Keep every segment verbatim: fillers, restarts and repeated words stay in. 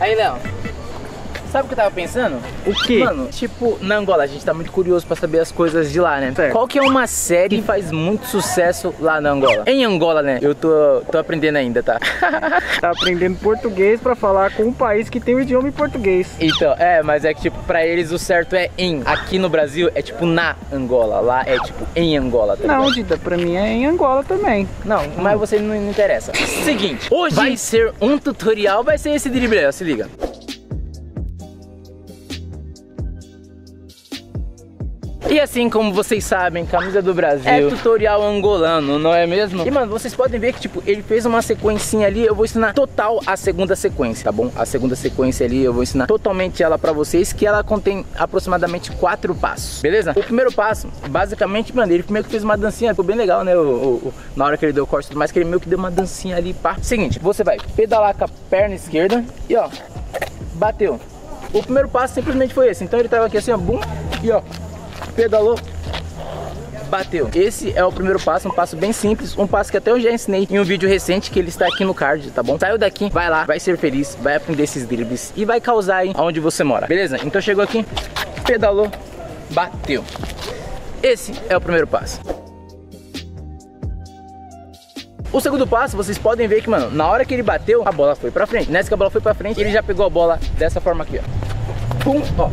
Aí, Léo, sabe o que eu tava pensando? O quê? Mano, tipo, na Angola, a gente tá muito curioso pra saber as coisas de lá, né? Certo. Qual que é uma série que faz muito sucesso lá na Angola? Em Angola, né? Eu tô, tô aprendendo ainda, tá? Tá aprendendo português pra falar com um país que tem o idioma em português. Então, é, mas é que tipo, pra eles o certo é em. Aqui no Brasil é tipo na Angola, lá é tipo em Angola, tá Não, ligado? Dida, pra mim é em Angola também. Não, mas você não, não interessa. Seguinte, hoje vai ser um tutorial, vai ser esse drible aí, ó, se liga. E assim como vocês sabem, camisa do Brasil é tutorial angolano, não é mesmo? E mano, vocês podem ver que tipo, ele fez uma sequencinha ali, eu vou ensinar total a segunda sequência, tá bom? A segunda sequência ali, eu vou ensinar totalmente ela pra vocês, que ela contém aproximadamente quatro passos, beleza? O primeiro passo, basicamente, mano, ele primeiro que fez uma dancinha, ficou bem legal, né? O, o, o, na hora que ele deu o corte e tudo mais, que ele meio que deu uma dancinha ali, pá. Seguinte, você vai pedalar com a perna esquerda e ó, bateu. O primeiro passo simplesmente foi esse, então ele tava aqui assim, ó, bum, e ó, pedalou, bateu. Esse é o primeiro passo, um passo bem simples, um passo que até eu já ensinei em um vídeo recente, que ele está aqui no card, tá bom? Saiu daqui, vai lá, vai ser feliz, vai aprender esses dribles e vai causar aí onde você mora, beleza? Então chegou aqui, pedalou, bateu. Esse é o primeiro passo. O segundo passo, vocês podem ver que, mano, na hora que ele bateu, a bola foi pra frente. Nessa que a bola foi pra frente, ele já pegou a bola dessa forma aqui, ó. Pum, ó.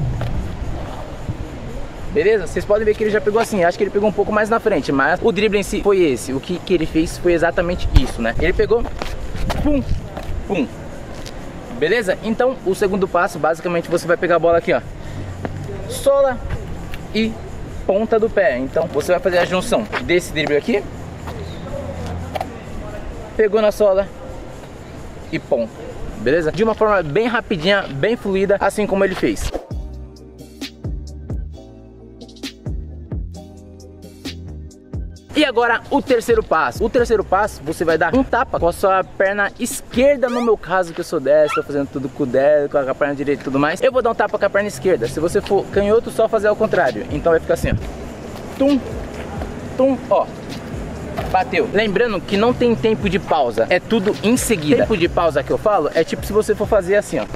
Beleza? Vocês podem ver que ele já pegou assim, acho que ele pegou um pouco mais na frente, mas o drible em si foi esse. O que, que ele fez foi exatamente isso, né? Ele pegou, pum, pum. Beleza? Então, o segundo passo, basicamente, você vai pegar a bola aqui, ó. Sola e ponta do pé. Então, você vai fazer a junção desse drible aqui. Pegou na sola e ponta. Beleza? De uma forma bem rapidinha, bem fluida, assim como ele fez. E agora o terceiro passo. O terceiro passo, você vai dar um tapa com a sua perna esquerda, no meu caso que eu sou destro, tô fazendo tudo com o destro, com a perna direita e tudo mais. Eu vou dar um tapa com a perna esquerda. Se você for canhoto, só fazer ao contrário. Então vai ficar assim, ó. Tum, tum, ó. Bateu. Lembrando que não tem tempo de pausa, é tudo em seguida. Tempo de pausa que eu falo é tipo se você for fazer assim, ó.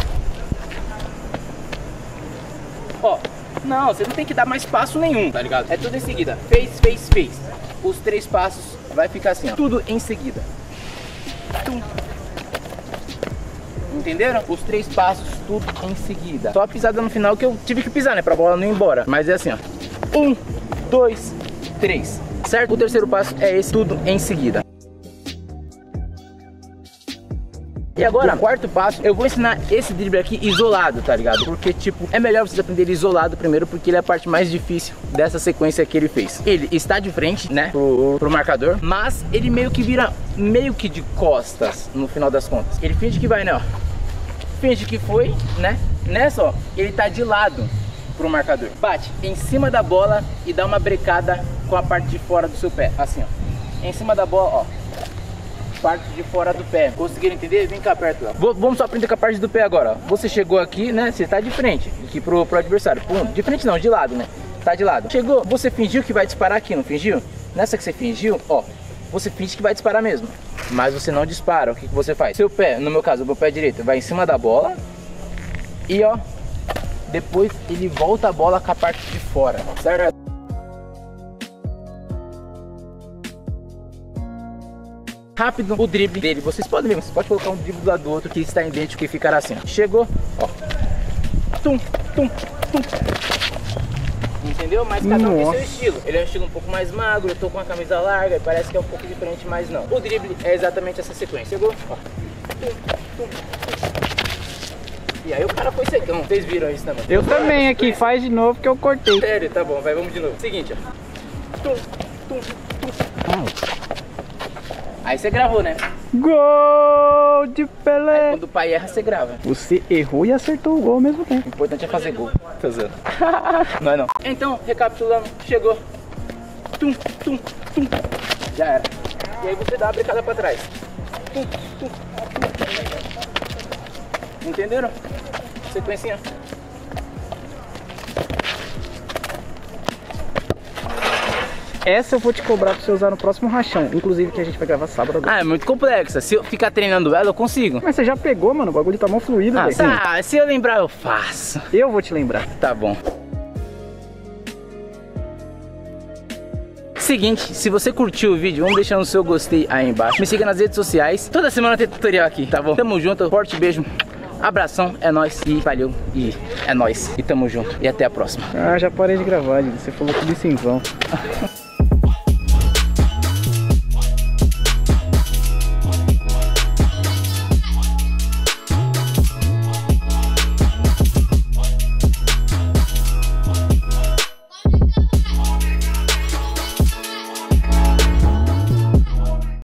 Ó. Não, você não tem que dar mais passo nenhum, tá ligado? É tudo em seguida. Fez, fez, fez. Os três passos vai ficar assim, ó. Tudo em seguida. Tum. Entenderam? Os três passos, tudo em seguida. Só a pisada no final que eu tive que pisar, né? Pra bola não ir embora. Mas é assim, ó. Um, dois, três. Certo? O terceiro passo é esse, tudo em seguida. E agora, o quarto passo, eu vou ensinar esse drible aqui isolado, tá ligado? Porque, tipo, é melhor vocês aprenderem isolado primeiro, porque ele é a parte mais difícil dessa sequência que ele fez. Ele está de frente, né, pro, pro marcador, mas ele meio que vira meio que de costas, no final das contas. Ele finge que vai, né, ó. Finge que foi, né? Nessa, ó, ele tá de lado pro marcador. Bate em cima da bola e dá uma brecada com a parte de fora do seu pé, assim, ó. Em cima da bola, ó. Parte de fora do pé. Conseguiram entender? Vem cá perto, ó. Vou, vamos só aprender com a parte do pé agora, ó. Você chegou aqui, né? Você tá de frente aqui pro, pro adversário. Pum. De frente não, de lado, né? Tá de lado. Chegou, você fingiu que vai disparar aqui, não fingiu? Nessa que você fingiu, ó, você finge que vai disparar mesmo, mas você não dispara. O que, que você faz? Seu pé, no meu caso, o meu pé direito, vai em cima da bola e, ó, depois ele volta a bola com a parte de fora, certo? Rápido o drible dele, vocês podem ver, você pode colocar um drible do lado do outro que está idêntico e ficará assim, ó. Chegou, ó, tum, tum, tum. Entendeu? Mas cada um tem seu estilo. Ele é um estilo um pouco mais magro, eu tô com uma camisa larga, parece que é um pouco diferente, mas não. O drible é exatamente essa sequência. Chegou, ó, tum, tum, tum. E aí o cara foi secão, vocês viram isso também? Eu também aqui, faz de novo que eu cortei. Sério, tá bom, vai, vamos de novo. Seguinte, ó. Tum, tum, tum. Ah. Aí você gravou, né? Gol de Pelé! Aí, quando o pai erra, você grava. Você errou e acertou o gol ao mesmo tempo. O importante é fazer gol. Tô usando. Não é não. Então, recapitulando, chegou. Tum, tum, tum. Já era. E aí você dá a brecada pra trás. Tum, tum, tum. Entenderam? Sequencinha. Essa eu vou te cobrar pra você usar no próximo rachão. Inclusive que a gente vai gravar sábado agora. Ah, é muito complexa. Se eu ficar treinando ela, eu consigo. Mas você já pegou, mano. O bagulho tá mó fluido, Ah, velho. tá. Se eu lembrar, eu faço. Eu vou te lembrar. Tá bom. Seguinte, se você curtiu o vídeo, vamos deixando o seu gostei aí embaixo. Me siga nas redes sociais. Toda semana tem tutorial aqui, tá bom? Tamo junto, forte beijo. Abração, é nóis e valeu. E é nóis. E tamo junto. E até a próxima. Ah, já parei de gravar, gente. Você falou tudo isso em vão.